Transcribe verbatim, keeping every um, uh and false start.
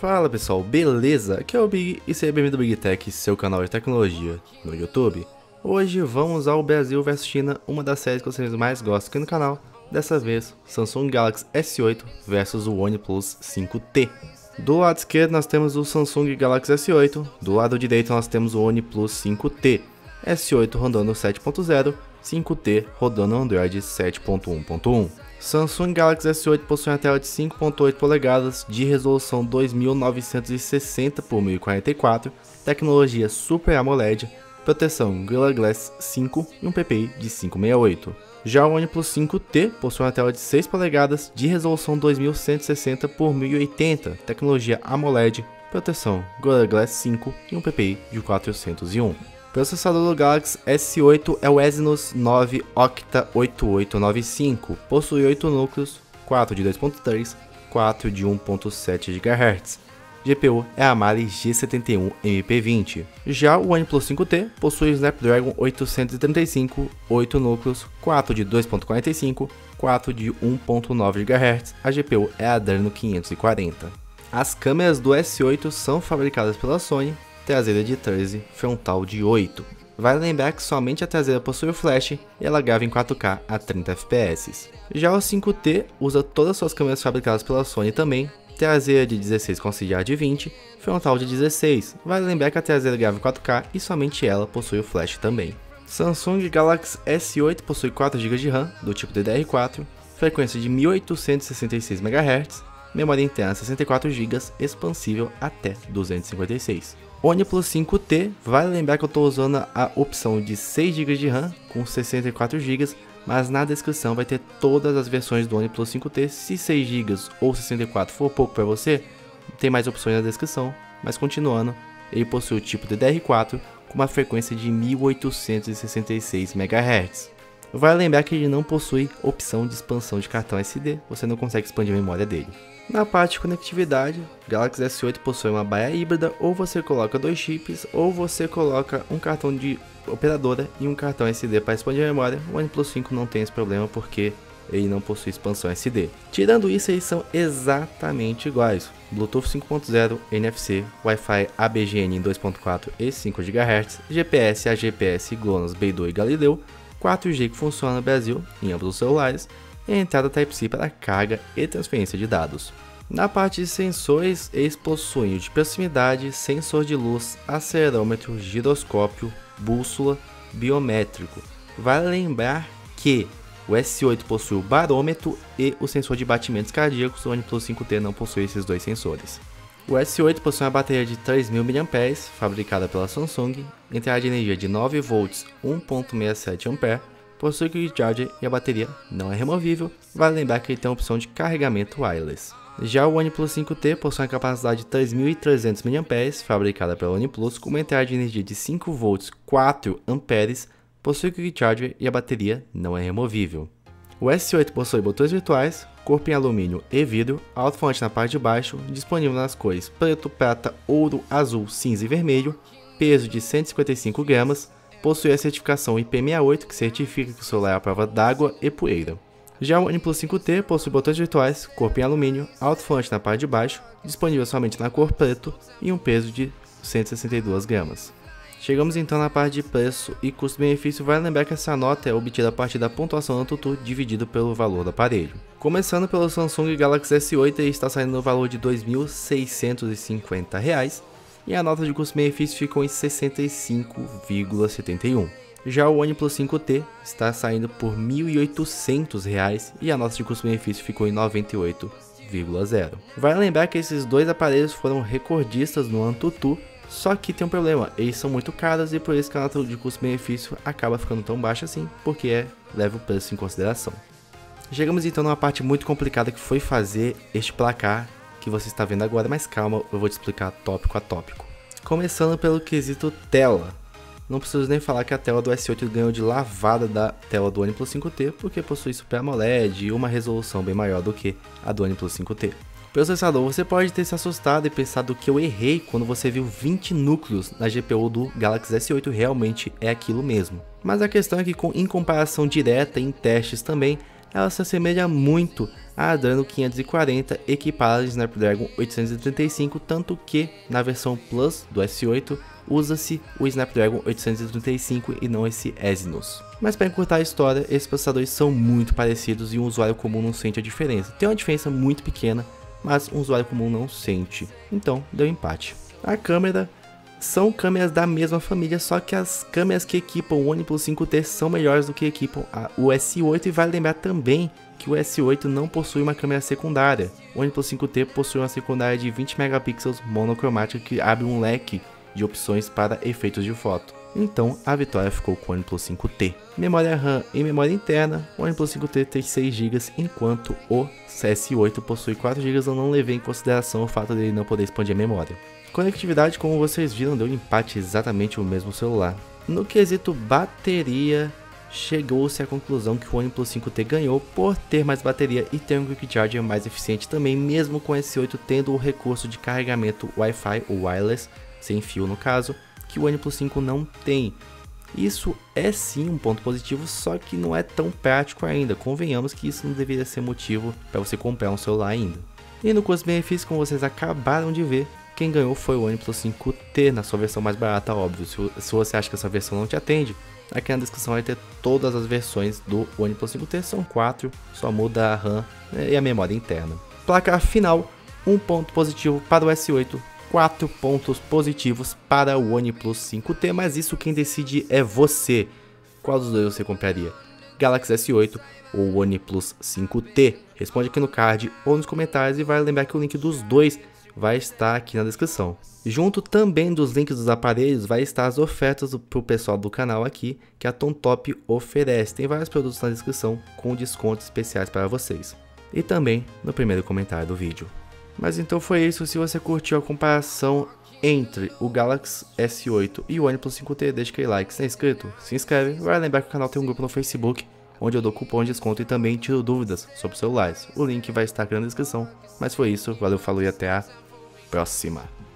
Fala pessoal, beleza? Aqui é o Big e seja bem-vindo ao Big Tech, seu canal de tecnologia no YouTube. Hoje vamos ao Brasil versus China, uma das séries que vocês mais gostam aqui no canal. Dessa vez, Samsung Galaxy S oito versus o OnePlus cinco T. Do lado esquerdo nós temos o Samsung Galaxy S oito, do lado direito nós temos o OnePlus cinco T. S oito rodando sete ponto zero, cinco T rodando Android sete ponto um ponto um. Samsung Galaxy S oito possui uma tela de cinco ponto oito polegadas de resolução dois mil novecentos e sessenta por mil e quarenta e quatro, tecnologia Super AMOLED, proteção Gorilla Glass cinco e um P P I de quinhentos e sessenta e oito. Já o OnePlus cinco T possui uma tela de seis polegadas de resolução dois mil cento e sessenta por mil e oitenta, tecnologia AMOLED, proteção Gorilla Glass cinco e um P P I de quatrocentos e um. O processador do Galaxy S oito é o Exynos nove Octa oito oito nove cinco, possui oito núcleos, quatro de dois ponto três, quatro de um ponto sete gigahertz. G P U é a Mali G setenta e um M P vinte. Já o OnePlus cinco T possui o Snapdragon oitocentos e trinta e cinco, oito núcleos, quatro de dois ponto quarenta e cinco, quatro de um ponto nove gigahertz. A G P U é a Adreno quinhentos e quarenta. As câmeras do S oito são fabricadas pela Sony, traseira de treze, frontal de oito. Vale lembrar que somente a traseira possui o flash e ela grava em quatro K a trinta F P S. Já o cinco T usa todas as suas câmeras fabricadas pela Sony também, traseira de dezesseis com auxiliar de vinte, frontal de dezesseis. Vale lembrar que a traseira grava em quatro K e somente ela possui o flash também. Samsung Galaxy S oito possui quatro gigas de RAM do tipo D D R quatro, frequência de mil oitocentos e sessenta e seis megahertz, memória interna sessenta e quatro gigas, expansível até duzentos e cinquenta e seis. OnePlus cinco T, vale lembrar que eu estou usando a opção de seis gigas de RAM com sessenta e quatro gigas, mas na descrição vai ter todas as versões do OnePlus cinco T. Se seis gigas ou sessenta e quatro for pouco para você, tem mais opções na descrição. Mas continuando, ele possui o tipo D D R quatro com uma frequência de mil oitocentos e sessenta e seis megahertz. Vale lembrar que ele não possui opção de expansão de cartão S D, você não consegue expandir a memória dele. Na parte de conectividade, o Galaxy S oito possui uma baia híbrida, ou você coloca dois chips, ou você coloca um cartão de operadora e um cartão S D para expandir a memória. O OnePlus cinco não tem esse problema porque ele não possui expansão S D. Tirando isso, eles são exatamente iguais. Bluetooth cinco ponto zero, N F C, Wi-Fi A B G N em dois ponto quatro e cinco gigahertz, G P S a G P S GLONASS, Beidou e Galileu, quatro G que funciona no Brasil em ambos os celulares, e a entrada Type-C para carga e transferência de dados. Na parte de sensores, eles possuem o de proximidade, sensor de luz, acelerômetro, giroscópio, bússola, biométrico. Vale lembrar que o S oito possui o barômetro e o sensor de batimentos cardíacos, o OnePlus cinco T não possui esses dois sensores. O S oito possui uma bateria de três mil miliampères-hora, fabricada pela Samsung, entrada de energia de nove volts, um ponto sessenta e sete amperes, possui Quick Charger e a bateria não é removível. Vale lembrar que ele tem a opção de carregamento wireless. Já o OnePlus cinco T possui uma capacidade de três mil e trezentos miliampères-hora, fabricada pela OnePlus, com uma entrada de energia de cinco volts, quatro amperes, possui Quick Charger e a bateria não é removível. O S oito possui botões virtuais, corpo em alumínio e vidro, alto-falante na parte de baixo, disponível nas cores preto, prata, ouro, azul, cinza e vermelho, peso de cento e cinquenta e cinco gramas, possui a certificação I P sessenta e oito, que certifica que o celular é à prova d'água e poeira. Já o OnePlus cinco T possui botões virtuais, corpo em alumínio, alto-falante na parte de baixo, disponível somente na cor preto e um peso de cento e sessenta e duas gramas. Chegamos então na parte de preço e custo-benefício. Vale lembrar que essa nota é obtida a partir da pontuação AnTuTu dividido pelo valor do aparelho. Começando pelo Samsung Galaxy S oito, ele está saindo no valor de dois mil seiscentos e cinquenta reais e a nota de custo-benefício ficou em sessenta e cinco vírgula setenta e um. Já o OnePlus cinco T está saindo por mil e oitocentos reais e a nota de custo-benefício ficou em noventa e oito vírgula zero. Vale lembrar que esses dois aparelhos foram recordistas no AnTuTu. Só que tem um problema, eles são muito caros e por isso que a nota de custo-benefício acaba ficando tão baixa assim, porque é, leva o preço em consideração. Chegamos então numa parte muito complicada que foi fazer este placar que você está vendo agora, mas calma, eu vou te explicar tópico a tópico. Começando pelo quesito tela. Não preciso nem falar que a tela do S oito ganhou de lavada da tela do OnePlus cinco T, porque possui Super AMOLED e uma resolução bem maior do que a do OnePlus cinco T. Processador, você pode ter se assustado e pensado que eu errei quando você viu vinte núcleos na G P U do Galaxy S oito, realmente é aquilo mesmo. Mas a questão é que, em comparação direta em testes também, ela se assemelha muito a Adreno quinhentos e quarenta equipada de Snapdragon oitocentos e trinta e cinco, tanto que na versão Plus do S oito usa-se o Snapdragon oitocentos e trinta e cinco e não esse Exynos. Mas para encurtar a história, esses processadores são muito parecidos e um usuário comum não sente a diferença. Tem uma diferença muito pequena, mas um usuário comum não sente, então deu empate. A câmera são câmeras da mesma família, só que as câmeras que equipam o OnePlus cinco T são melhores do que equipam a, o S oito, e vale lembrar também que o S oito não possui uma câmera secundária. O OnePlus cinco T possui uma secundária de vinte megapixels monocromática que abre um leque de opções para efeitos de foto. Então a vitória ficou com o OnePlus cinco T. Memória RAM e memória interna, o OnePlus cinco T tem seis gigas, enquanto o S oito possui quatro gigas. Eu não levei em consideração o fato dele não poder expandir a memória. Conectividade, como vocês viram, deu empate exatamente o mesmo celular. No quesito bateria, chegou-se à conclusão que o OnePlus cinco T ganhou por ter mais bateria e ter um Quick Charger mais eficiente também, mesmo com o S oito tendo o recurso de carregamento Wi-Fi ou wireless, sem fio no caso, que o OnePlus cinco não tem. Isso é sim um ponto positivo, só que não é tão prático ainda. Convenhamos que isso não deveria ser motivo para você comprar um celular ainda. E no custo-benefício, como vocês acabaram de ver, quem ganhou foi o OnePlus cinco T na sua versão mais barata, óbvio. Se, se você acha que essa versão não te atende, aqui na descrição vai ter todas as versões do OnePlus cinco T, são quatro, só muda a RAM e a memória interna. Placar final, um ponto positivo para o S oito, quatro pontos positivos para o OnePlus cinco T, mas isso quem decide é você. Qual dos dois você compraria? Galaxy S oito ou OnePlus cinco T? Responde aqui no card ou nos comentários, e vale lembrar que o link dos dois vai estar aqui na descrição. Junto também dos links dos aparelhos vai estar as ofertas para o pessoal do canal aqui, que a TomTop oferece. Tem vários produtos na descrição com descontos especiais para vocês. E também no primeiro comentário do vídeo. Mas então foi isso. Se você curtiu a comparação entre o Galaxy S oito e o OnePlus cinco T, deixa aquele like. Se não é inscrito, se inscreve. Vai lembrar que o canal tem um grupo no Facebook, onde eu dou cupom de desconto e também tiro dúvidas sobre celulares. O link vai estar aqui na descrição. Mas foi isso, valeu, falou e até a próxima.